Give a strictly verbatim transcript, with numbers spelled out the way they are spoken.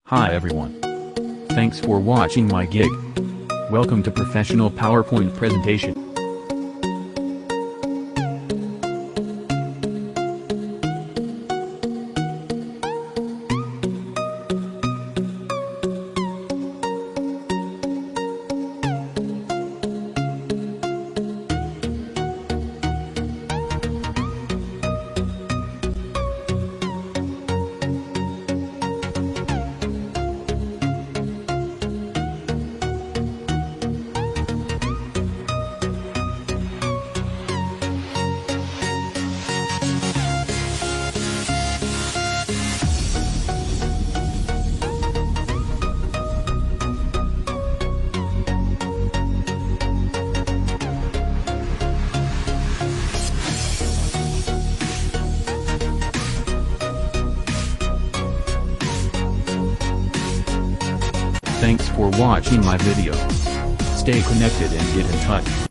Hi everyone. Thanks for watching my gig. Welcome to Professional PowerPoint Presentation. Thanks for watching my video. Stay connected and get in touch.